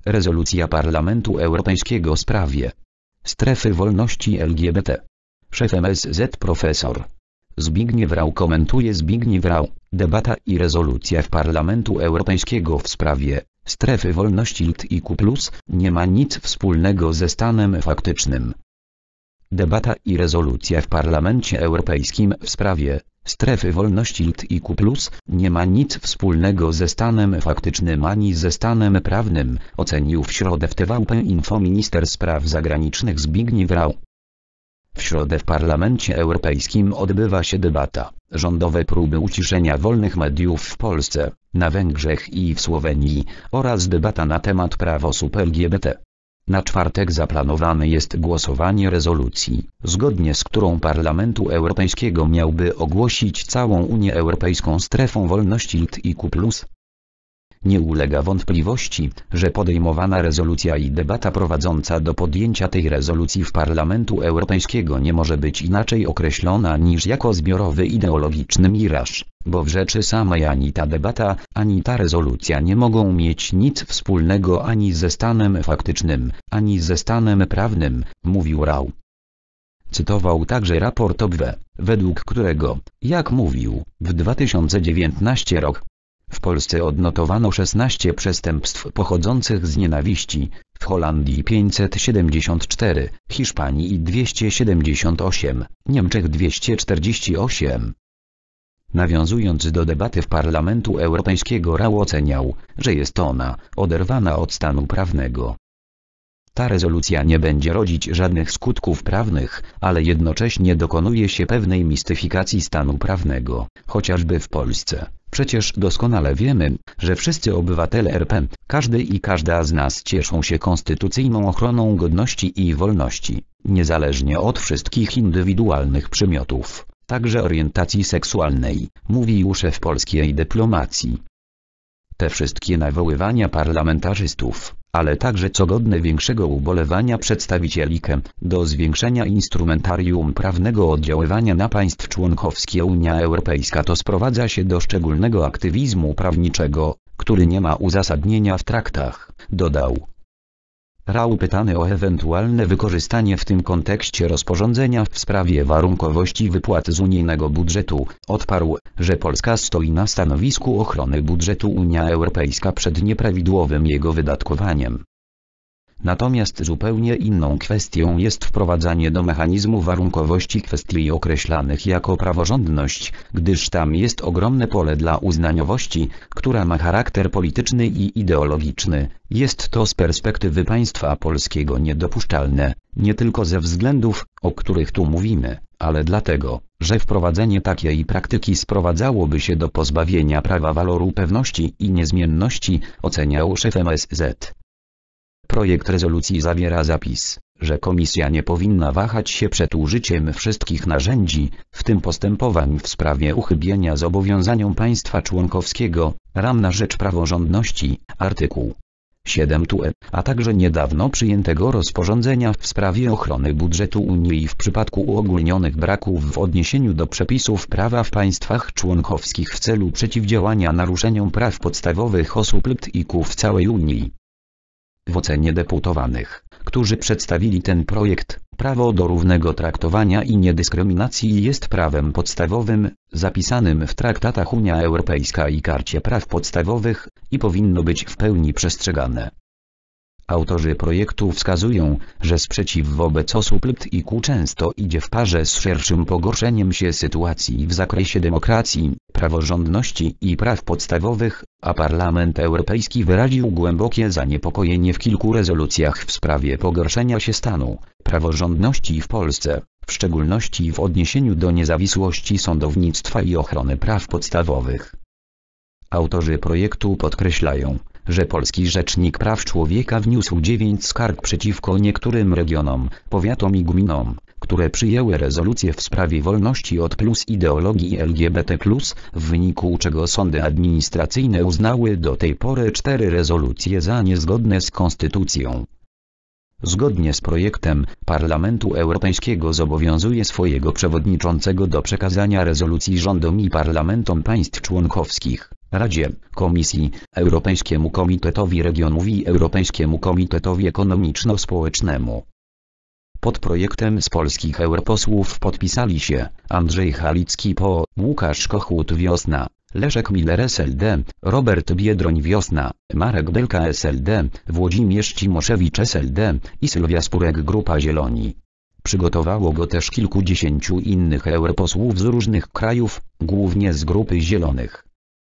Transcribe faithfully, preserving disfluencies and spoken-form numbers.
Rezolucja Parlamentu Europejskiego w sprawie strefy wolności L G B T. Szef M S Z profesor Zbigniew Rau komentuje. Zbigniew Rau, debata i rezolucja w Parlamentu Europejskiego w sprawie strefy wolności L G B T I Q plus, nie ma nic wspólnego ze stanem faktycznym. Debata i rezolucja w Parlamencie Europejskim w sprawie strefy wolności L G B T I Q plus, nie ma nic wspólnego ze stanem faktycznym ani ze stanem prawnym, ocenił w środę w T V P Info minister spraw zagranicznych Zbigniew Rau. W środę w Parlamencie Europejskim odbywa się debata, rządowe próby uciszenia wolnych mediów w Polsce, na Węgrzech i w Słowenii, oraz debata na temat praw osób L G B T. Na czwartek zaplanowane jest głosowanie rezolucji, zgodnie z którą Parlamentu Europejskiego miałby ogłosić całą Unię Europejską strefą wolności L G B T I Q plus. Nie ulega wątpliwości, że podejmowana rezolucja i debata prowadząca do podjęcia tej rezolucji w Parlamentu Europejskiego nie może być inaczej określona niż jako zbiorowy ideologiczny miraż, bo w rzeczy samej ani ta debata, ani ta rezolucja nie mogą mieć nic wspólnego ani ze stanem faktycznym, ani ze stanem prawnym, mówił Rau. Cytował także raport O B W E, według którego, jak mówił, w dwa tysiące dziewiętnastym roku w Polsce odnotowano szesnaście przestępstw pochodzących z nienawiści, w Holandii pięćset siedemdziesiąt cztery, Hiszpanii dwieście siedemdziesiąt osiem, Niemczech dwieście czterdzieści osiem. Nawiązując do debaty w Parlamentu Europejskiego, Rau oceniał, że jest ona oderwana od stanu prawnego. Ta rezolucja nie będzie rodzić żadnych skutków prawnych, ale jednocześnie dokonuje się pewnej mistyfikacji stanu prawnego, chociażby w Polsce. Przecież doskonale wiemy, że wszyscy obywatele R P, każdy i każda z nas cieszą się konstytucyjną ochroną godności i wolności, niezależnie od wszystkich indywidualnych przymiotów, także orientacji seksualnej, mówił szef polskiej dyplomacji. Te wszystkie nawoływania parlamentarzystów, ale także co godne większego ubolewania przedstawicieli K E, do zwiększenia instrumentarium prawnego oddziaływania na państw członkowskie Unia Europejska to sprowadza się do szczególnego aktywizmu prawniczego, który nie ma uzasadnienia w traktach, dodał. Rau pytany o ewentualne wykorzystanie w tym kontekście rozporządzenia w sprawie warunkowości wypłat z unijnego budżetu, odparł, że Polska stoi na stanowisku ochrony budżetu Unia Europejska przed nieprawidłowym jego wydatkowaniem. Natomiast zupełnie inną kwestią jest wprowadzanie do mechanizmu warunkowości kwestii określanych jako praworządność, gdyż tam jest ogromne pole dla uznaniowości, która ma charakter polityczny i ideologiczny. Jest to z perspektywy państwa polskiego niedopuszczalne, nie tylko ze względów, o których tu mówimy, ale dlatego, że wprowadzenie takiej praktyki sprowadzałoby się do pozbawienia prawa waloru pewności i niezmienności, oceniał szef M S Z. Projekt rezolucji zawiera zapis, że Komisja nie powinna wahać się przed użyciem wszystkich narzędzi, w tym postępowań w sprawie uchybienia zobowiązaniom państwa członkowskiego, ram na rzecz praworządności, artykuł siedem T U E, a także niedawno przyjętego rozporządzenia w sprawie ochrony budżetu Unii w przypadku uogólnionych braków w odniesieniu do przepisów prawa w państwach członkowskich w celu przeciwdziałania naruszeniom praw podstawowych osób L G B T I Q w całej Unii. W ocenie deputowanych, którzy przedstawili ten projekt, prawo do równego traktowania i niedyskryminacji jest prawem podstawowym, zapisanym w traktatach Unia Europejska i Karcie Praw Podstawowych, i powinno być w pełni przestrzegane. Autorzy projektu wskazują, że sprzeciw wobec osób L G B T I Q często idzie w parze z szerszym pogorszeniem się sytuacji w zakresie demokracji, praworządności i praw podstawowych, a Parlament Europejski wyraził głębokie zaniepokojenie w kilku rezolucjach w sprawie pogorszenia się stanu praworządności w Polsce, w szczególności w odniesieniu do niezawisłości sądownictwa i ochrony praw podstawowych. Autorzy projektu podkreślają, że polski Rzecznik Praw Człowieka wniósł dziewięć skarg przeciwko niektórym regionom, powiatom i gminom, które przyjęły rezolucję w sprawie wolności od plus ideologii L G B T plus, w wyniku czego sądy administracyjne uznały do tej pory cztery rezolucje za niezgodne z konstytucją. Zgodnie z projektem, Parlamentu Europejskiego zobowiązuje swojego przewodniczącego do przekazania rezolucji rządom i parlamentom państw członkowskich, Radzie, Komisji, Europejskiemu Komitetowi Regionów i Europejskiemu Komitetowi Ekonomiczno-Społecznemu. Pod projektem z polskich europosłów podpisali się Andrzej Halicki po, Łukasz Kochut Wiosna, Leszek Miller S L D, Robert Biedroń Wiosna, Marek Belka S L D, Włodzimierz Cimoszewicz S L D i Sylwia Spurek Grupa Zieloni. Przygotowało go też kilkudziesięciu innych europosłów z różnych krajów, głównie z Grupy Zielonych.